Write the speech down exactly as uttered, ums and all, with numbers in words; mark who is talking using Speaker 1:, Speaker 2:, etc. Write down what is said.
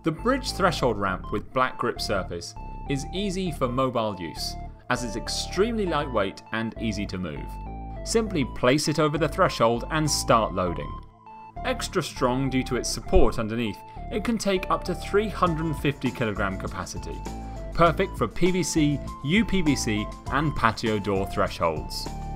Speaker 1: The bridge threshold ramp with black grip surface is easy for mobile use, as it's extremely lightweight and easy to move. Simply place it over the threshold and start loading. Extra strong due to its support underneath, it can take up to three hundred fifty kilogram capacity. Perfect for P V C, U P V C and patio door thresholds.